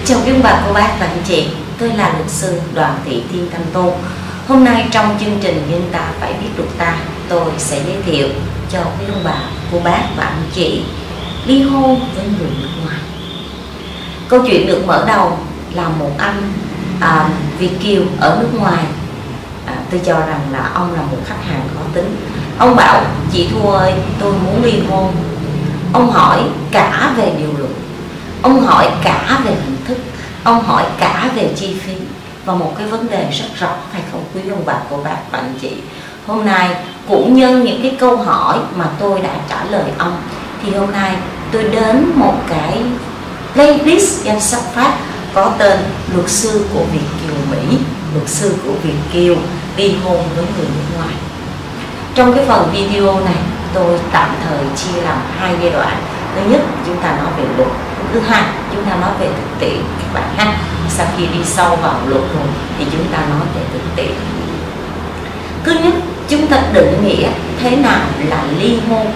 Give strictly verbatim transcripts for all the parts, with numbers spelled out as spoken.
Chào quý ông bà, cô bác và anh chị, tôi là luật sư Đoàn Thị Thiên Thanh Tô. Hôm nay trong chương trình Nhưng Ta Phải Biết Luật Ta, tôi sẽ giới thiệu cho quý ông bà, cô bác và anh chị ly hôn với người nước ngoài. Câu chuyện được mở đầu là một anh à, Việt kiều ở nước ngoài. à, Tôi cho rằng là ông là một khách hàng khó tính. Ông bảo: chị Thu ơi, tôi muốn ly hôn. Ông hỏi cả về điều luật, ông hỏi cả về hình thức, ông hỏi cả về chi phí, và một cái vấn đề rất rõ, phải không quý ông bà, cô bác và anh chị? Hôm nay cũng nhân những cái câu hỏi mà tôi đã trả lời ông, thì hôm nay tôi đến một cái playlist danh sách phát có tên luật sư của Việt kiều Mỹ, luật sư của Việt kiều ly hôn với người nước ngoài. Trong cái phần video này tôi tạm thời chia làm hai giai đoạn. Thứ nhất, chúng ta nói về luật. Thứ hai, chúng ta nói về thực tiễn các bạn ha. Sau khi đi sâu vào luật rồi thì chúng ta nói về thực tiễn. Thứ nhất, chúng ta định nghĩa thế nào là ly hôn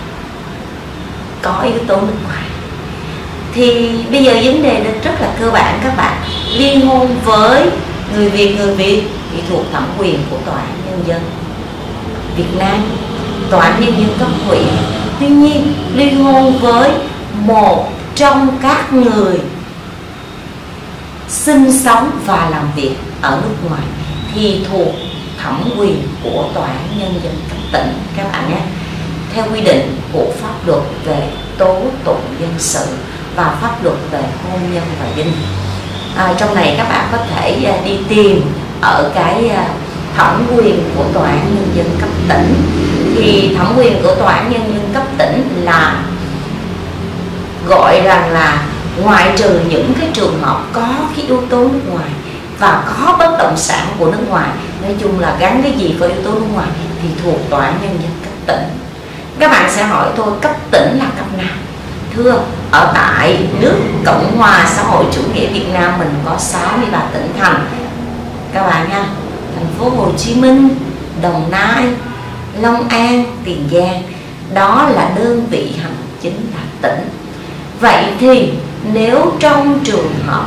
có yếu tố nước ngoài. Thì bây giờ vấn đề rất là cơ bản các bạn. Ly hôn với người Việt, người Việt thì thuộc thẩm quyền của Tòa án Nhân dân Việt Nam, Tòa án Nhân dân cấp huyện. Tuy nhiên, ly hôn với một trong các người sinh sống và làm việc ở nước ngoài thì thuộc thẩm quyền của Tòa án Nhân dân cấp tỉnh các bạn nhé, theo quy định của pháp luật về tố tụng dân sự và pháp luật về hôn nhân và gia đình. À, trong này các bạn có thể đi tìm ở cái thẩm quyền của Tòa án Nhân dân cấp tỉnh. Thì thẩm quyền của Tòa án Nhân dân cấp tỉnh là gọi rằng là ngoại trừ những cái trường hợp có cái yếu tố nước ngoài và có bất động sản của nước ngoài, nói chung là gắn cái gì với yếu tố nước ngoài, thì thuộc Tòa án Nhân dân cấp tỉnh. Các bạn sẽ hỏi tôi, cấp tỉnh là cấp nào? Thưa, ở tại nước Cộng hòa xã hội chủ nghĩa Việt Nam mình có sáu mươi ba tỉnh thành các bạn nha. Thành phố Hồ Chí Minh, Đồng Nai, Long An, Tiền Giang, đó là đơn vị hành chính là tỉnh. Vậy thì nếu trong trường hợp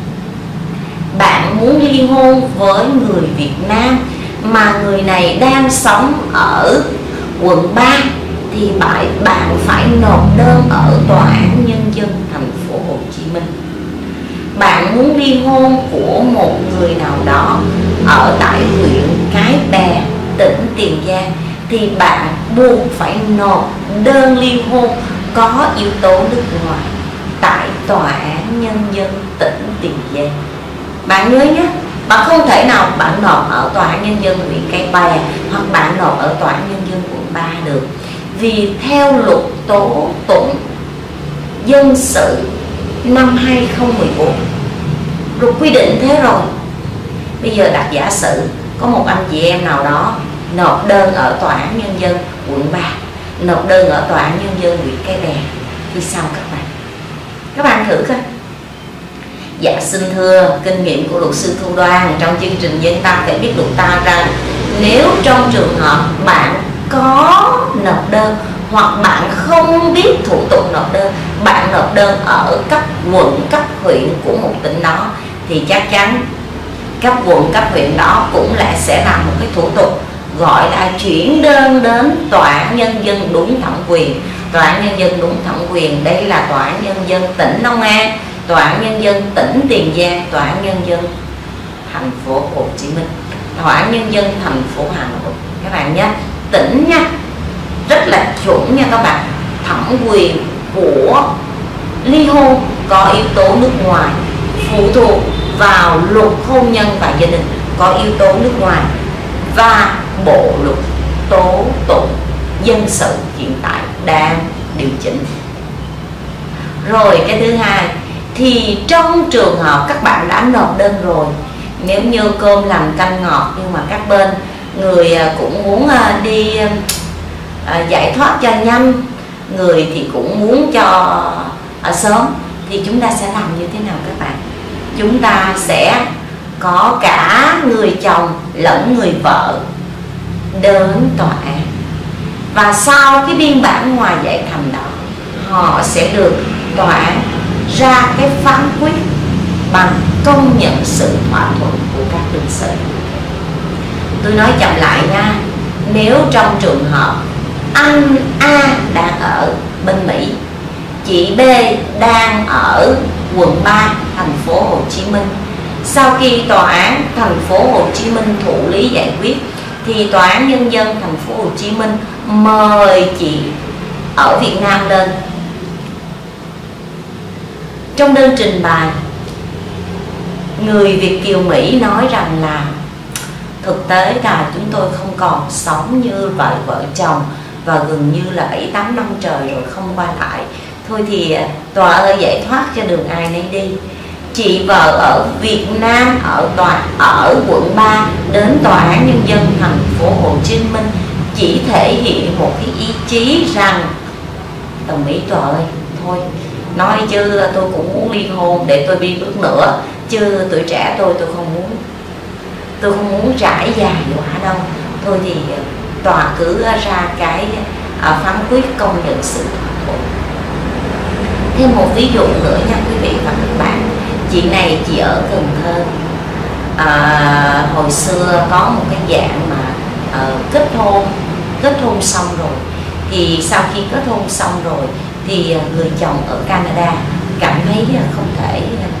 bạn muốn ly hôn với người Việt Nam mà người này đang sống ở quận ba, thì bạn bạn phải nộp đơn ở Tòa án Nhân dân thành phố Hồ Chí Minh. Bạn muốn ly hôn của một người nào đó ở tại huyện Cái Bè, tỉnh Tiền Giang, thì bạn buộc phải nộp đơn ly hôn có yếu tố nước ngoài tại Tòa án Nhân dân tỉnh Tiền Giang. Bạn nhớ nhé, bạn không thể nào bạn nộp ở Tòa án Nhân dân huyện Cái Bè hoặc bạn nộp ở Tòa án Nhân dân quận ba được. Vì theo luật tố tụng dân sự năm hai không một bốn, luật quy định thế rồi. Bây giờ đặt giả sử có một anh chị em nào đó nộp đơn ở Tòa án Nhân dân quận ba, nộp đơn ở Tòa án Nhân dân huyện Cái Bè, thì sao các bạn? Các bạn thử coi. Dạ xin thưa, kinh nghiệm của luật sư Thu Đoan trong chương trình Dân Ta Phải Biết Luật Ta rằng nếu trong trường hợp bạn có nộp đơn hoặc bạn không biết thủ tục nộp đơn, bạn nộp đơn ở cấp quận, cấp huyện của một tỉnh đó, thì chắc chắn cấp quận, cấp huyện đó cũng lại sẽ làm một cái thủ tục gọi là chuyển đơn đến Tòa án Nhân dân đúng thẩm quyền. Tòa án Nhân dân đúng thẩm quyền đây là Tòa án Nhân dân tỉnh Long An, Tòa án Nhân dân tỉnh Tiền Giang, Tòa án Nhân dân thành phố Hồ Chí Minh, Tòa án Nhân dân thành phố Hà Nội các bạn nhé. Tỉnh nha, rất là chuẩn nha các bạn. Thẩm quyền của ly hôn có yếu tố nước ngoài phụ thuộc vào luật hôn nhân và gia đình có yếu tố nước ngoài và bộ luật tố tụng dân sự hiện tại đang điều chỉnh. Rồi cái thứ hai, thì trong trường hợp các bạn đã nộp đơn rồi, nếu như cơm làm canh ngọt nhưng mà các bên người cũng muốn đi giải thoát cho nhanh, người thì cũng muốn cho ở sớm, thì chúng ta sẽ làm như thế nào các bạn? Chúng ta sẽ có cả người chồng lẫn người vợ đến tòa án, và sau cái biên bản hòa giải thành đó, họ sẽ được tòa án ra cái phán quyết bằng công nhận sự thỏa thuận của các đương sự. Tôi nói chậm lại nha. Nếu trong trường hợp anh A đang ở bên Mỹ, chị B đang ở quận ba thành phố Hồ Chí Minh, sau khi tòa án thành phố Hồ Chí Minh thụ lý giải quyết thì tòa án nhân dân thành phố Hồ Chí Minh mời chị ở Việt Nam lên. Trong đơn trình bày, người Việt kiều Mỹ nói rằng là thực tế là chúng tôi không còn sống như vợ vợ chồng và gần như là bảy tám năm trời rồi không qua lại. Thôi thì tòa ơi giải thoát cho đường ai nấy đi. Chị vợ ở Việt Nam, ở tòa ở quận ba đến tòa án nhân dân thành phố Hồ Chí Minh chỉ thể hiện một cái ý chí rằng đồng ý tòa ơi, thôi nói chứ tôi cũng muốn ly hôn để tôi đi bước nữa, chứ tuổi trẻ tôi tôi không muốn tôi không muốn trải dài quá đâu. Thôi thì tòa cứ ra cái à, phán quyết công nhận sự thỏa thuận. Thêm một ví dụ nữa nha quý vị và các bạn. Chị này chị ở Cần Thơ, à, hồi xưa có một cái dạng mà à, kết hôn kết hôn xong rồi, thì sau khi kết hôn xong rồi thì người chồng ở Canada cảm thấy không thể,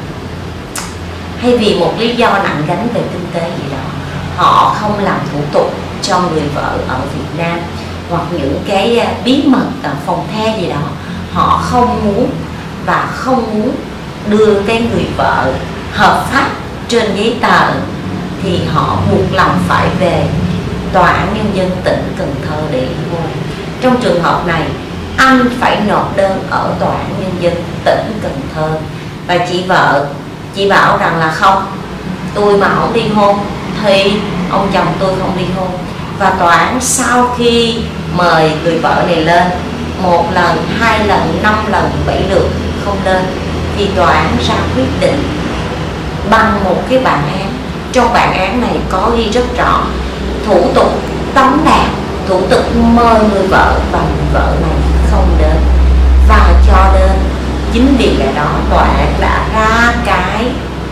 hay vì một lý do nặng gánh về kinh tế gì đó, họ không làm thủ tục cho người vợ ở Việt Nam, hoặc những cái bí mật phòng the gì đó họ không muốn, và không muốn đưa cái người vợ hợp pháp trên giấy tờ, thì họ buộc lòng phải về tòa án nhân dân tỉnh Cần Thơ để ly hôn. Trong trường hợp này, anh phải nộp đơn ở tòa án nhân dân tỉnh Cần Thơ, và chị vợ chị bảo rằng là không, tôi mà không ly hôn thì ông chồng tôi không ly hôn. Và tòa án sau khi mời người vợ này lên một lần, hai lần, năm lần, bảy lượt không lên, thì tòa án ra quyết định bằng một cái bản án. Trong bản án này có ghi rất rõ thủ tục tống đạt, thủ tục mời người vợ và người vợ này không đến, và cho đến chính vì lẽ đó tòa án đã ra cái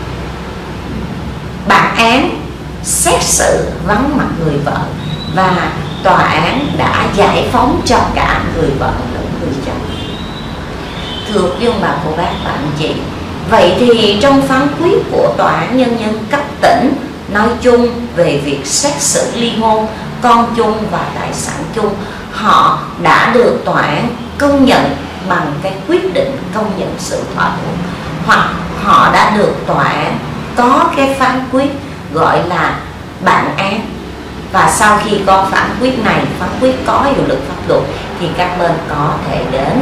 bản án xét xử vắng mặt người vợ, và tòa án đã giải phóng cho cả người vợ lẫn người chồng. Thưa quý ông bà cô bác và anh chị, vậy thì trong phán quyết của tòa án nhân dân cấp tỉnh nói chung về việc xét xử ly hôn, con chung và tài sản chung, họ đã được tòa án công nhận bằng cái quyết định công nhận sự thỏa thuận, hoặc họ đã được tòa án có cái phán quyết gọi là bản án. Và sau khi có phán quyết này, phán quyết có hiệu lực pháp luật, thì các bên có thể đến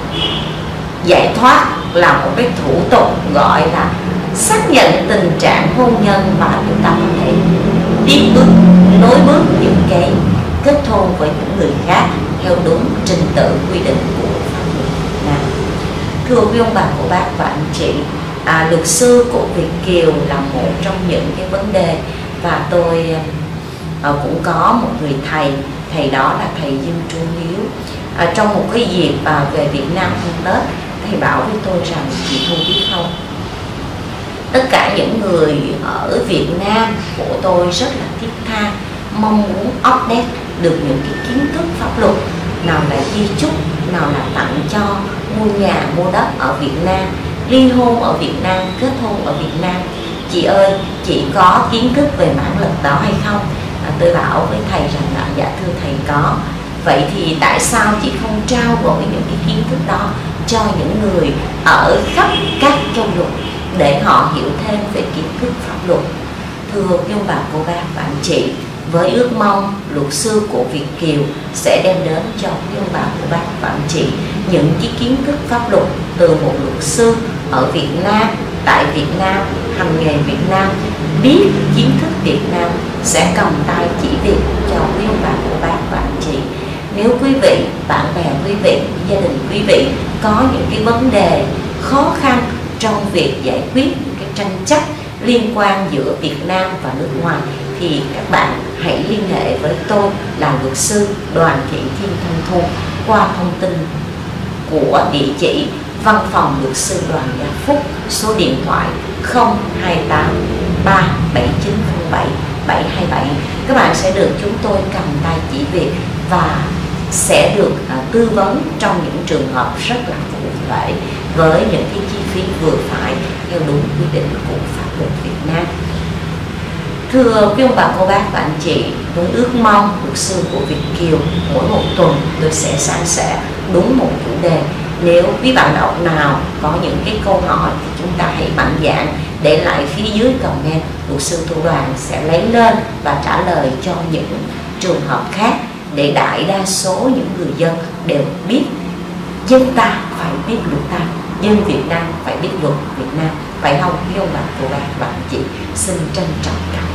giải thoát, là một cái thủ tục gọi là xác nhận tình trạng hôn nhân, và chúng ta có thể tiếp bước, nối bước những cái kết hôn với những người khác theo đúng trình tự quy định của pháp luật Việt Nam. Thưa quý ông bà, cô bác và anh chị, à, luật sư của Việt kiều là một trong những cái vấn đề, và tôi à, cũng có một người thầy, thầy đó là thầy Dương Trung Hiếu. À, trong một cái dịp à, về Việt Nam hôm Tết, thầy bảo với tôi rằng chị Thu biết không, tất cả những người ở Việt Nam của tôi rất là thiết tha, mong muốn update được những cái kiến thức pháp luật, nào là di chúc, nào là tặng cho, mua nhà, mua đất ở Việt Nam, ly hôn ở Việt Nam, kết hôn ở Việt Nam. Chị ơi, chị có kiến thức về mảng luật đó hay không? À, tôi bảo với thầy rằng là dạ thưa thầy có. Vậy thì tại sao chị không trao đổi những cái kiến thức đó cho những người ở khắp các châu lục để họ hiểu thêm về kiến thức pháp luật? Thưa quý ông bà, cô bác và anh chị, với ước mong luật sư của Việt kiều sẽ đem đến cho quý ông bà, cô bác và anh chị những cái kiến thức pháp luật từ một luật sư ở Việt Nam, tại Việt Nam, hành nghề Việt Nam, biết kiến thức Việt Nam, sẽ cầm tay chỉ việc cho quý ông bà, cô bác và anh chị. Nếu quý vị, bạn bè quý vị, gia đình quý vị có những cái vấn đề khó khăn trong việc giải quyết cái tranh chấp liên quan giữa Việt Nam và nước ngoài, thì các bạn hãy liên hệ với tôi là luật sư Đoàn Thị Thiên Thanh Thu qua thông tin của địa chỉ Văn phòng luật sư Đoàn Gia Phúc, số điện thoại không hai tám ba bảy chín không bảy bảy hai bảy. Các bạn sẽ được chúng tôi cầm tay chỉ việc và sẽ được uh, tư vấn trong những trường hợp rất là cụ thể với những cái chi phí vừa phải theo đúng quy định của pháp luật Việt Nam. Thưa quý ông bà, cô bác và anh chị, tôi ước mong luật sư của Việt Kiều mỗi một tuần tôi sẽ san sẻ đúng một chủ đề. Nếu quý bạn đọc nào có những cái câu hỏi thì chúng ta hãy mạnh dạn để lại phía dưới comment, luật sư Thu Đoàn sẽ lấy lên và trả lời cho những trường hợp khác, để đại đa số những người dân đều biết dân ta phải biết luật ta, dân Việt Nam phải biết luật Việt Nam, phải không quý ông bà, cô bác và anh chị? Xin trân trọng cảm ơn.